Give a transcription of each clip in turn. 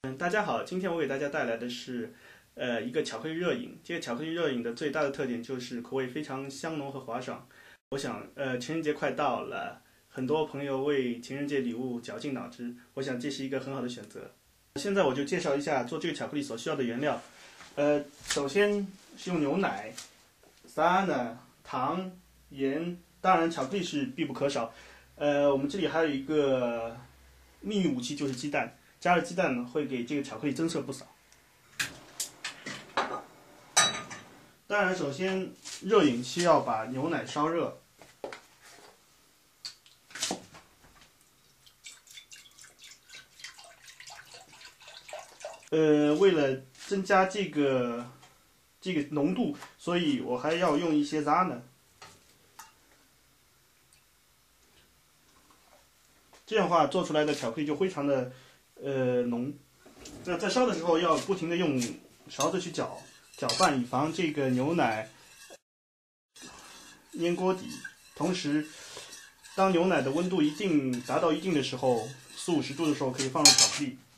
大家好，今天我给大家带来的是，一个巧克力热饮。这个巧克力热饮的最大的特点就是口味非常香浓和滑爽。我想，情人节快到了，很多朋友为情人节礼物绞尽脑汁，我想这是一个很好的选择。现在我就介绍一下做这个巧克力所需要的原料。首先是用牛奶、沙呢、糖、盐，当然巧克力是必不可少。我们这里还有一个秘密武器，就是鸡蛋。加了鸡蛋呢，会给这个巧克力增色不少。当然，首先热饮需要把牛奶烧热。为了增加这个浓度，所以我还要用一些沙呢。这样的话，做出来的巧克力就非常的浓。那在烧的时候要不停的用勺子去搅拌，以防这个牛奶粘锅底。同时，当牛奶的温度达到一定的时候，40-50度的时候，可以放入巧克力。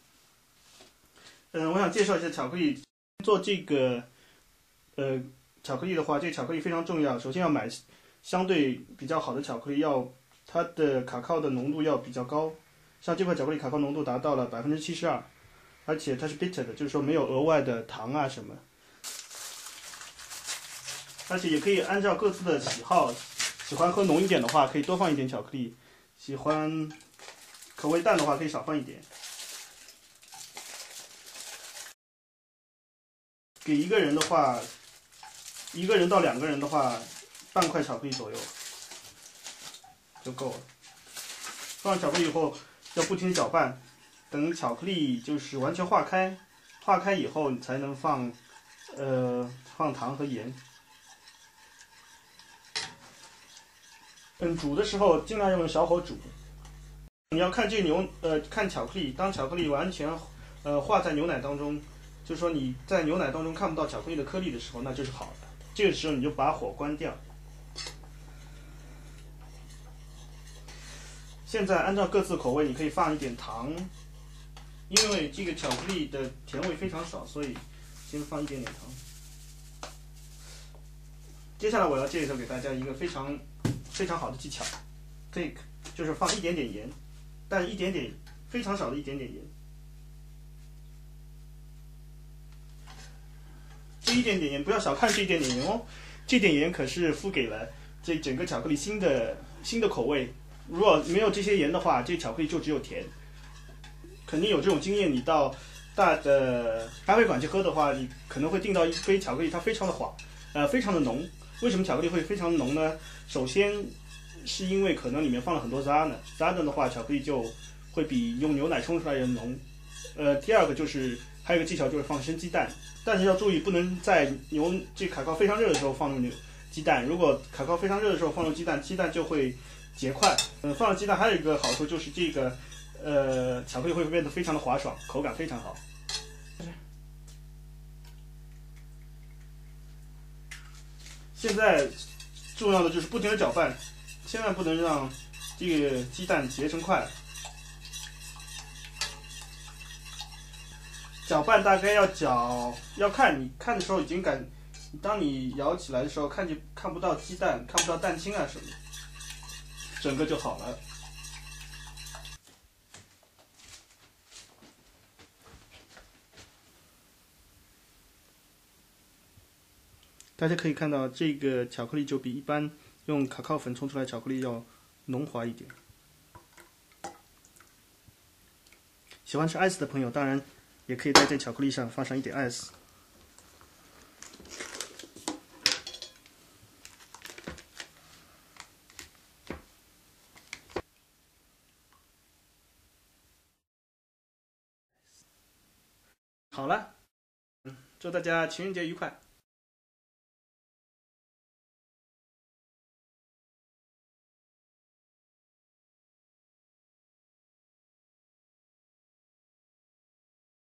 我想介绍一下巧克力。做这个巧克力的话，这个巧克力非常重要。首先要买相对比较好的巧克力，它的卡卡的浓度要比较高。像这块巧克力卡卡浓度达到了72%，而且它是 bitter 的，就是说没有额外的糖啊什么。而且也可以按照各自的喜好，喜欢喝浓一点的话，可以多放一点巧克力；喜欢口味淡的话，可以少放一点。给一个人的话，1个人到2个人的话，半块巧克力左右就够了。放上巧克力以后，要不停地搅拌，等巧克力就是完全化开以后，你才能放糖和盐。煮的时候尽量用小火煮。你要看看巧克力，当巧克力完全化在牛奶当中，就是说你在牛奶当中看不到巧克力的颗粒的时候，那就是好的。这个时候你就把火关掉。现在按照各自口味，你可以放一点糖，因为这个巧克力的甜味非常少，所以先放一点点糖。接下来我要介绍给大家一个非常好的技巧，就是放一点点盐，但非常少的一点点盐。这一点点盐不要小看这一点点盐哦，这点盐可是赋给了这整个巧克力新的口味。如果没有这些盐的话，这巧克力就只有甜。肯定有这种经验，你到大的咖啡馆去喝的话，你可能会订到一杯巧克力，它非常的非常的浓。为什么巧克力会非常浓呢？首先是因为可能里面放了很多沙呢的话，巧克力就会比用牛奶冲出来的浓。第二个就是还有一个技巧，就是放生鸡蛋，但是要注意不能在这卡卡非常热的时候放入鸡蛋。如果卡卡非常热的时候放入鸡蛋就会结块。放了鸡蛋还有一个好处就是这个巧克力会变得非常的滑爽，口感非常好。现在重要的就是不停的搅拌，千万不能让这个鸡蛋结成块。搅拌大概要看，你看的时候当你摇起来的时候，看不到鸡蛋，看不到蛋清啊什么，整个就好了。大家可以看到，这个巧克力就比一般用卡卡粉冲出来的巧克力要浓滑一点。喜欢吃 ice 的朋友，当然也可以在这巧克力上放上一点 ice。好了，祝大家情人节愉快！